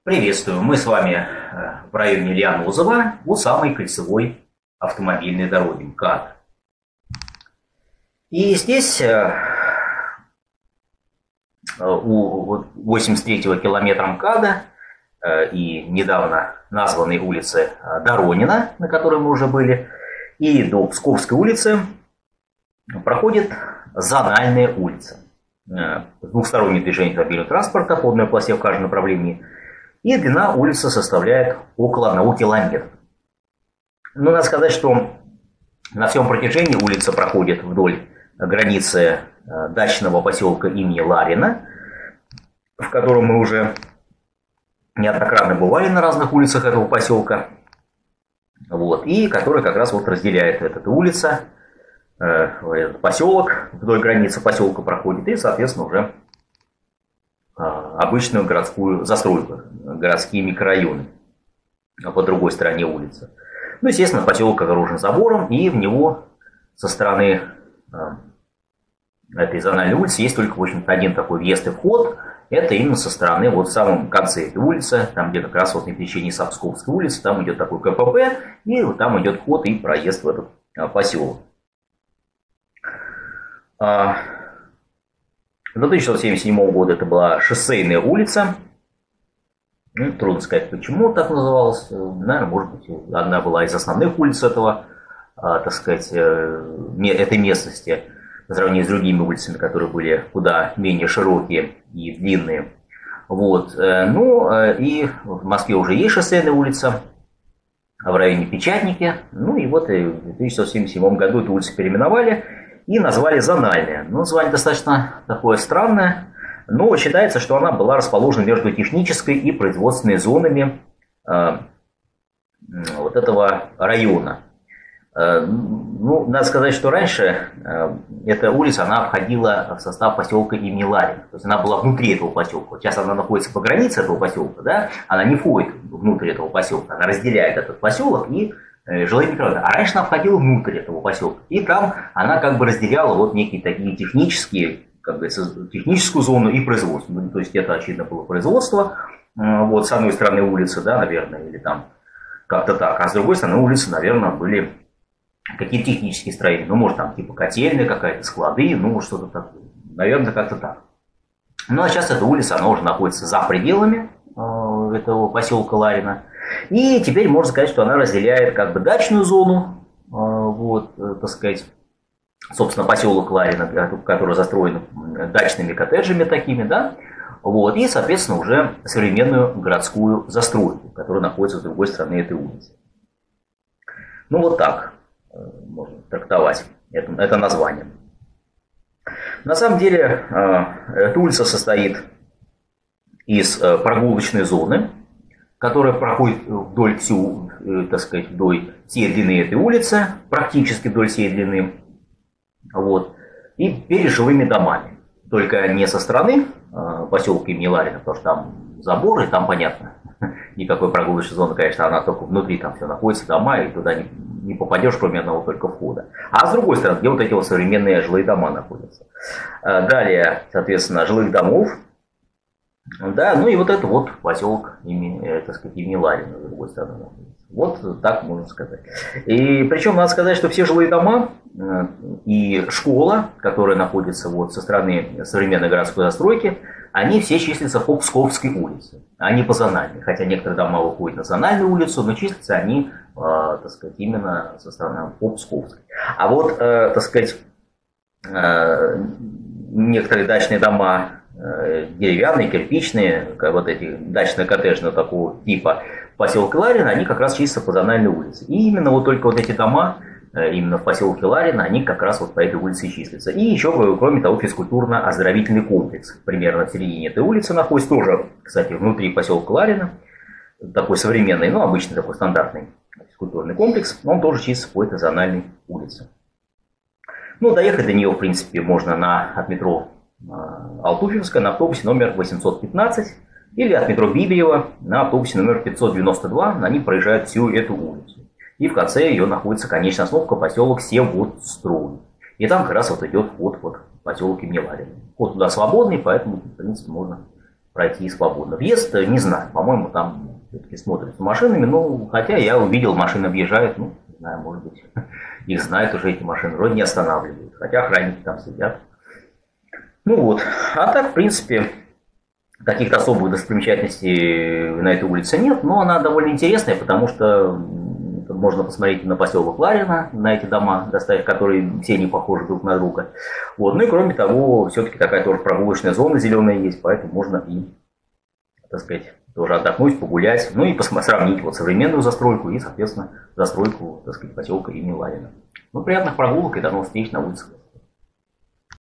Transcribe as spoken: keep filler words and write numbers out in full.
Приветствую! Мы с вами в районе Лианозово, у самой кольцевой автомобильной дороги МКАД. И здесь у восемьдесят третьего километра МКАДа и недавно названной улицы Доронина, на которой мы уже были, и до Псковской улицы проходит зональная улица. Двухстороннее движение автомобильного транспорта по одной полосе в каждом направлении. И длина улицы составляет около одного километра. Но надо сказать, что на всем протяжении улица проходит вдоль границы дачного поселка имени Ларина, в котором мы уже неоднократно бывали на разных улицах этого поселка. Вот, и который как раз вот разделяет эта улица, этот поселок, вдоль границы поселка проходит, и, соответственно, уже обычную городскую застройку, городские микрорайоны по другой стороне улицы. Ну, естественно, поселок огорожен забором, и в него со стороны этой зональной улицы есть только, в общем-то, один такой въезд и вход. Это именно со стороны, вот в самом конце этой улицы, там где как раз вот на пересечении с Псковской улицы, там идет такой КПП, и вот там идет вход и проезд в этот поселок. До тысяча девятьсот семьдесят седьмого года это была шоссейная улица. Ну, трудно сказать, почему так называлась. Наверное, может быть, одна была из основных улиц этого, так сказать, этой местности, по сравнению с другими улицами, которые были куда менее широкие и длинные. Вот. Ну, и в Москве уже есть шоссейная улица в районе Печатники. Ну, и вот в тысяча девятьсот семьдесят седьмом году эту улицу переименовали и назвали зональная. Ну, название достаточно такое странное, но считается, что она была расположена между технической и производственной зонами э, вот этого района. Э, ну, надо сказать, что раньше э, эта улица, она входила в состав поселка имени Ларина. То есть она была внутри этого поселка. Сейчас она находится по границе этого поселка, да? Она не входит внутрь этого поселка, она разделяет этот поселок и жилые микрорайоны. А раньше она входила внутрь этого поселка. И там она как бы разделяла вот некие такие технические, как бы, техническую зону и производственную. То есть это, очевидно, было производство. Вот с одной стороны улицы, да, наверное, или там как-то так. А с другой стороны улицы, наверное, были какие-то технические строения. Ну, может, там типа котельные, какая-то склады, ну, что-то такое. Наверное, как-то так. Ну, а сейчас эта улица, она уже находится за пределами э, этого поселка Ларина. И теперь можно сказать, что она разделяет как бы дачную зону, вот, так сказать, собственно, поселок Ларина, который застроен дачными коттеджами такими, да, вот, и, соответственно, уже современную городскую застройку, которая находится с другой стороны этой улицы. Ну, вот так можно трактовать это, это название. На самом деле, эта улица состоит из прогулочной зоны, которая проходит вдоль всю, так сказать, вдоль всей длины этой улицы, практически вдоль всей длины, вот, и перед жилыми домами. Только не со стороны э, поселка имени Ларина, потому что там заборы, и там понятно, никакой прогулочной зоны, конечно, она только внутри, там все находится, дома, и туда не, не попадешь, кроме одного только входа. А с другой стороны, где вот эти вот современные жилые дома находятся. Э, далее, соответственно, жилых домов. Да, ну и вот это вот поселок имени, так сказать, имени Ларина, с другой стороны. Вот так можно сказать. И причем надо сказать, что все жилые дома и школа, которая находится вот со стороны современной городской застройки, они все числятся по Псковской улице, а не по зональной. Хотя некоторые дома выходят на зональную улицу, но числятся они, так сказать, именно со стороны по Псковской. А вот, так сказать, некоторые дачные дома, деревянные, кирпичные, как вот эти дачно-коттеджного такого типа поселка Ларина, они как раз чисто по зональной улице. И именно вот только вот эти дома, именно в поселке Ларина, они как раз вот по этой улице и числятся. И еще, кроме того, физкультурно-оздоровительный комплекс примерно в середине этой улицы находится, тоже, кстати, внутри поселка Ларина, такой современный, ну, обычный такой стандартный физкультурный комплекс, он тоже чисто по этой зональной улице. Ну, доехать до нее, в принципе, можно на, от метро Алтуфьевская на автобусе номер восемьсот пятнадцать или от метро Бибиева на автобусе номер пятьсот девяносто два. Они проезжают всю эту улицу. И в конце ее находится конечная остановка поселок Севводстрой. И там как раз вот идет вход вот в поселок имени Ларина. Вход туда свободный, поэтому, в принципе, можно пройти свободно. Въезд, не знаю, по-моему, там все-таки смотрят за машинами, ну, хотя я увидел, машины въезжают, ну, не знаю, может быть, их знают уже эти машины, вроде не останавливают, хотя охранники там сидят. Ну вот, а так, в принципе, каких-то особых достопримечательностей на этой улице нет, но она довольно интересная, потому что можно посмотреть на поселок Ларина, на эти дома, достать, которые все не похожи друг на друга. Вот. Ну и кроме того, все-таки такая тоже прогулочная зона зеленая есть, поэтому можно и, так сказать, тоже отдохнуть, погулять, ну и посмотреть, сравнить вот современную застройку и, соответственно, застройку, так сказать, поселка имени Ларина. Ну, приятных прогулок и до новых встреч на улице.